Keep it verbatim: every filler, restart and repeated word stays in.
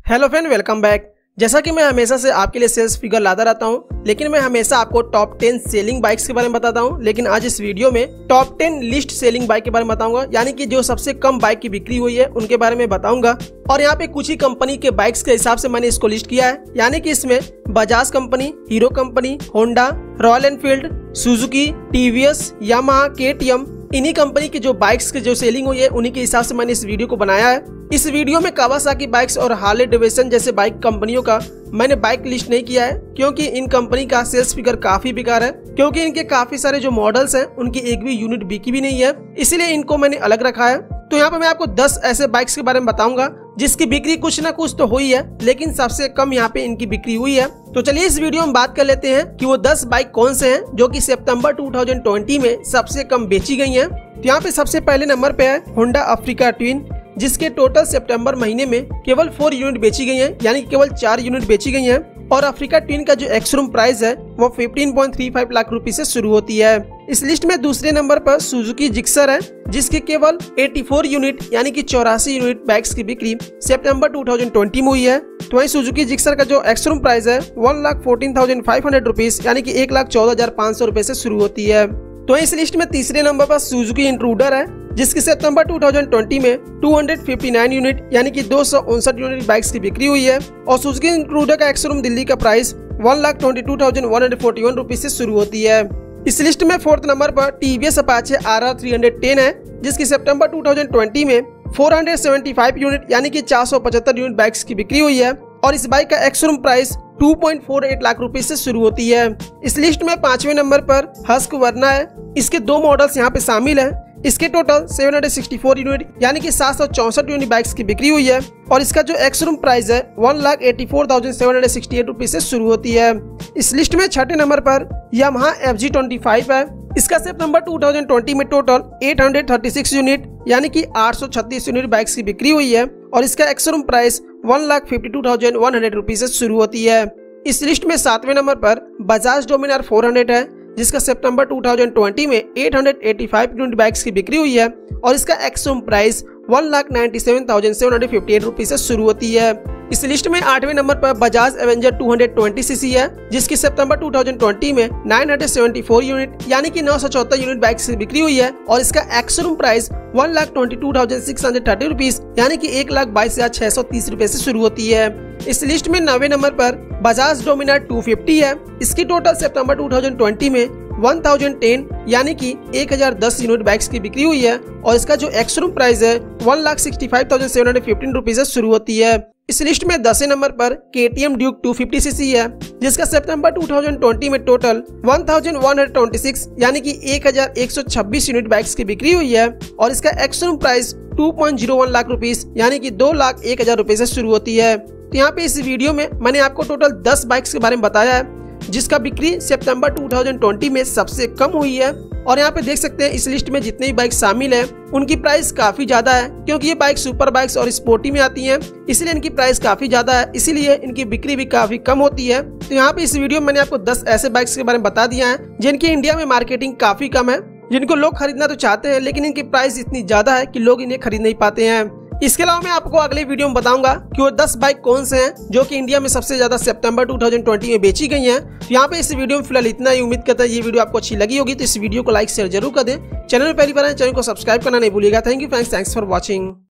Hello friend, welcome back. जैसा कि मैं हमेशा से आपके लिए सेल्स फिगर लाता रहता हूं, लेकिन मैं हमेशा आपको टॉप टेन सेलिंग बाइक्स के बारे में बताता हूं। लेकिन आज इस वीडियो में top ten list selling bike के बारे में बताऊंगा, यानी कि जो सबसे कम बाइक की बिक्री हुई है उनके बारे में बताऊंगा। और यहाँ पे कुछ ही कंपनी के बाइक्स के हिसाब से मैंने इसको लिस्ट किया है, यानी कि इसमें Bajaj company, Hero company, Honda, Royal Enfield, Suzuki, TVS, Yamaha, KTM, इन्हीं कंपनी की जो बाइक्स की जो सेलिंग हुई है उन्हीं के हिसाब से मैंने इस वीडियो को बनाया है। इस वीडियो में कावासाकी बाइक्स और हार्ले डेविडसन जैसे बाइक कंपनियों का मैंने बाइक लिस्ट नहीं किया है, क्योंकि इन कंपनी का सेल्स फिगर काफी बेकार है, क्योंकि इनके काफी सारे जो मॉडल्स हैं उनकी एक भी यूनिट बिकी भी नहीं है, इसलिए इनको मैंने अलग रखा है। तो यहाँ पे मैं आपको दस ऐसे बाइक्स के बारे में बताऊंगा जिसकी बिक्री कुछ ना कुछ तो हुई है, लेकिन सबसे कम यहाँ पे इनकी बिक्री हुई है। तो चलिए इस वीडियो में बात कर लेते हैं कि वो दस बाइक कौन से हैं जो कि सितंबर दो हज़ार बीस में सबसे कम बेची गई हैं। तो यहाँ पे सबसे पहले नंबर पे है होंडा अफ्रीका ट्विन, जिसके टोटल सितंबर महीने में केवल फोर यूनिट बेची गई हैं, यानी केवल चार यूनिट बेची गई हैं। और अफ्रीका ट्विन का जो एक्स-शोरूम प्राइस है वो पंद्रह पॉइंट तीन पाँच लाख रुपए से शुरू होती है। इस लिस्ट में दूसरे नंबर पर सुजुकी जिक्सर है, जिसके केवल चौरासी यूनिट यानी कि चौरासी यूनिट बाइक्स की बिक्री सितंबर दो हज़ार बीस में हुई है। तो वहीं सुजुकी जिक्सर का जो एक्स-शोरूम प्राइस है one lakh fourteen thousand five hundred rupees यानी कि एक लाख चौदह हजार पाँच सौ रुपए से शुरू होती है। तो इस लिस्ट में तीसरे नंबर पर सुजुकी इंट्रूडर है, जिसकी सितंबर दो हज़ार बीस में दो सौ उनसठ यूनिट यानी कि दो सौ उनसठ यूनिट बाइक्स की बिक्री हुई है। और सुजुकी इंट्रूडर का एक्स-शोरूम दिल्ली का price one lakh twenty two thousand one hundred forty one rupees से शुरू होती है। इस लिस्ट में फोर्थ नंबर पर TVS Apache R R three ten है, जिसकी सितंबर दो हज़ार बीस में चार सौ पचहत्तर यूनिट यानी कि चार सौ पचहत्तर यूनिट बाइक्स की बिक्री हुई है। और इस बाइक का एक्स-शोरूम प्राइस दो पॉइंट चार आठ लाख रुपए से शुरू होती है। इस लिस्ट में पांचवें नंबर पर हस्कवर्ना है, इसके दो मॉडल्स यहाँ पे शामिल हैं। इसके टोटल सात सौ चौंसठ यूनिट यानी कि सात सौ चौसठ यूनिट बाइक्स की बिक्री हुई है। और इसका जो एक्स-शोरूम प्राइस है one lakh eighty four thousand seven hundred sixty eight rupees से शुरू होती है। इस लिस्ट में छठे नंबर पर Yamaha F G twenty five है, इसका सितंबर दो हज़ार बीस में टोटल आठ सौ छत्तीस यूनिट यानी कि आठ सौ छत्तीस यूनिट बाइक्स की बिक्री हुई है। और इसका ex showroom price one lakh fifty two thousand one hundred rupees से शुरू होती है। इस लिस्ट में सातवें नंबर पर बजाज डोमिनार फोर हंड्रेड है, जिसका सितंबर दो हज़ार बीस में आठ सौ पचासी यूनिट बाइक्स की बिक्री हुई है। और इसका ex showroom price one lakh ninety seven thousand seven hundred fifty eight rupees से शुरू होती है। इस लिस्ट में आठवें नंबर पर Bajaj Avenger two hundred twenty CC है, जिसकी सितंबर दो हज़ार बीस में नौ सौ चौहत्तर यूनिट यानी कि नौ सौ चौहत्तर यूनिट बाइक्स की बिक्री हुई है। और इसका ex showroom price one lakh twenty two thousand six hundred thirty rupees यानी कि एक लाख बाईस हजार छह सौ तीस रुपए से शुरू होती है। इस लिस्ट में नौवे नंबर पर बजाज डोमिनार टू फिफ्टी है, इसकी टोटल सितंबर दो हज़ार बीस में एक हज़ार दस यानी कि एक हजार दस यूनिट बाइक्स की बिक्री हुई है। और इसका जो एक्स-शोरूम प्राइस है one lakh sixty five thousand seven hundred fifteen rupees से शुरू होती है। इस लिस्ट में दसवें नंबर पर KTM Duke two fifty CC है, जिसका सितंबर दो हज़ार बीस में टोटल एक हज़ार एक सौ छब्बीस यानी कि एक हजार एक सौ छब्बीस यूनिट बाइक्स की बिक्री हुई है। और इसका एक्स-शोरूम प्राइस दो point zero one lakh rupees यानी कि दो लाख एक हजार रुपए से शुरू होती है। तो यहाँ पे इस वीडियो में मैंने आपको टोटल दस बाइक्स के बारे में बताया है, जिसका बिक्री सितंबर दो हज़ार बीस में सबसे कम हुई है। और यहाँ पे देख सकते हैं इस लिस्ट में जितने भी बाइक शामिल हैं उनकी प्राइस काफी ज्यादा है, क्योंकि ये बाइक सुपर बाइक्स और स्पोर्टी में आती हैं, इसलिए इनकी प्राइस काफी ज्यादा है, इसीलिए इनकी बिक्री भी काफी कम होती है। तो यहाँ पे इस वीडियो में मैंने आपको दस ऐसे बाइक्स के बारे में बता दिया है जिनकी इंडिया में मार्केटिंग काफी कम है, जिनको लोग खरीदना तो चाहते हैं लेकिन इनकी प्राइस इतनी ज्यादा है कि लोग इन्हें खरीद नहीं पाते हैं। इसके अलावा मैं आपको अगले वीडियो में बताऊंगा कि वो दस बाइक कौन से हैं जो कि इंडिया में सबसे ज्यादा सितंबर दो हज़ार बीस में बेची गई हैं। तो यहाँ पे इस वीडियो में फिलहाल इतना ही। उम्मीद करता है ये वीडियो आपको अच्छी लगी होगी, तो इस वीडियो को लाइक शेयर जरूर कर दें। चैनल में पहली बार है, चैनल को सब्सक्राइब करना नहीं भूलिएगा। Thank you friends, thanks for watching.